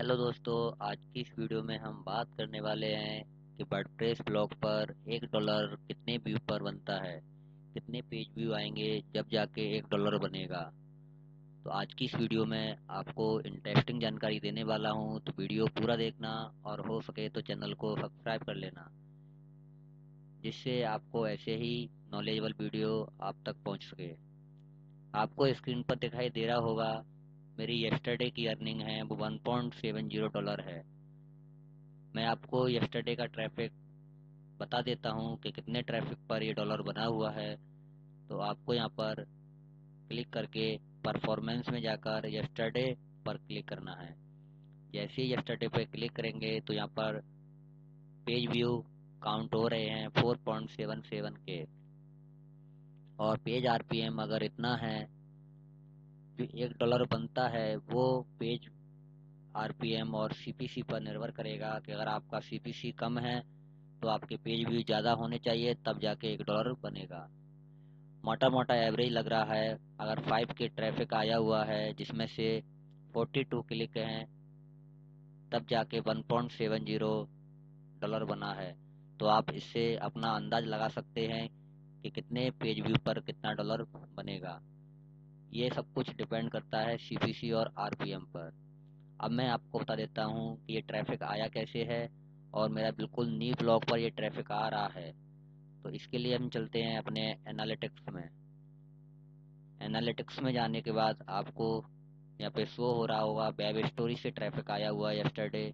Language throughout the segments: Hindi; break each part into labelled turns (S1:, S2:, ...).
S1: हेलो दोस्तों, आज की इस वीडियो में हम बात करने वाले हैं कि वर्डप्रेस ब्लॉग पर $1 कितने व्यू पर बनता है। कितने पेज व्यू आएंगे जब जाके $1 बनेगा। तो आज की इस वीडियो में आपको इंटरेस्टिंग जानकारी देने वाला हूं, तो वीडियो पूरा देखना और हो सके तो चैनल को सब्सक्राइब कर लेना, जिससे आपको ऐसे ही नॉलेजेबल वीडियो आप तक पहुंच सके। आपको स्क्रीन पर दिखाई दे रहा होगा, मेरी यस्टरडे की अर्निंग है वो $1.70 है। मैं आपको यस्टरडे का ट्रैफिक बता देता हूँ कि कितने ट्रैफिक पर ये डॉलर बना हुआ है। तो आपको यहाँ पर क्लिक करके परफॉर्मेंस में जाकर यस्टरडे पर क्लिक करना है। जैसे ही यस्टरडे पर क्लिक करेंगे तो यहाँ पर पेज व्यू काउंट हो रहे हैं 4.77 के, और पेज आरपीएम अगर इतना है जो $1 बनता है, वो पेज आरपीएम और सीपीसी पर निर्भर करेगा कि अगर आपका सीपीसी कम है तो आपके पेज व्यू ज़्यादा होने चाहिए, तब जाके $1 बनेगा। मोटा मोटा एवरेज लग रहा है, अगर 5 के ट्रैफिक आया हुआ है जिसमें से 42 क्लिक हैं, तब जाके $1.70 बना है। तो आप इससे अपना अंदाज लगा सकते हैं कि कितने पेज व्यू पर कितना डॉलर बनेगा। ये सब कुछ डिपेंड करता है सीपीसी और आरपीएम पर। अब मैं आपको बता देता हूँ कि ये ट्रैफिक आया कैसे है, और मेरा बिल्कुल नी ब्लॉग पर ये ट्रैफिक आ रहा है। तो इसके लिए हम चलते हैं अपने एनालिटिक्स में। एनालिटिक्स में जाने के बाद आपको यहाँ पे शो हो रहा होगा वेब स्टोरी से ट्रैफिक आया हुआ है यस्टरडे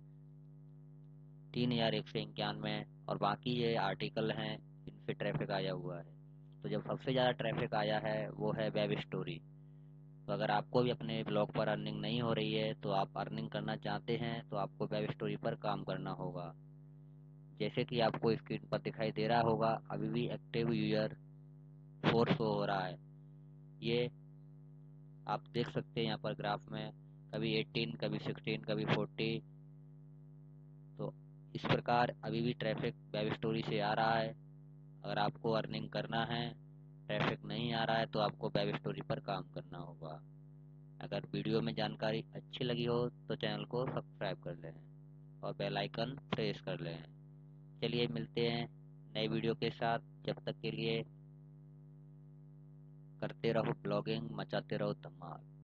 S1: 3191, और बाकी ये आर्टिकल हैं जिनसे ट्रैफिक आया हुआ है। तो जब सबसे ज़्यादा ट्रैफिक आया है वो है वेब स्टोरी। तो अगर आपको भी अपने ब्लॉग पर अर्निंग नहीं हो रही है, तो आप अर्निंग करना चाहते हैं, तो आपको वेब स्टोरी पर काम करना होगा। जैसे कि आपको स्क्रीन पर दिखाई दे रहा होगा, अभी भी एक्टिव यूजर 4 शो हो रहा है। ये आप देख सकते हैं यहाँ पर ग्राफ में, कभी 18, कभी 16, कभी 40। तो इस प्रकार अभी भी ट्रैफिक वेब स्टोरी से आ रहा है। अगर आपको अर्निंग करना है, ट्रैफिक नहीं आ रहा है, तो आपको वेब स्टोरी पर काम करना होगा। अगर वीडियो में जानकारी अच्छी लगी हो तो चैनल को सब्सक्राइब कर लें और बेल आइकन प्रेस कर लें। चलिए मिलते हैं नए वीडियो के साथ। जब तक के लिए करते रहो ब्लॉगिंग, मचाते रहो धमाल।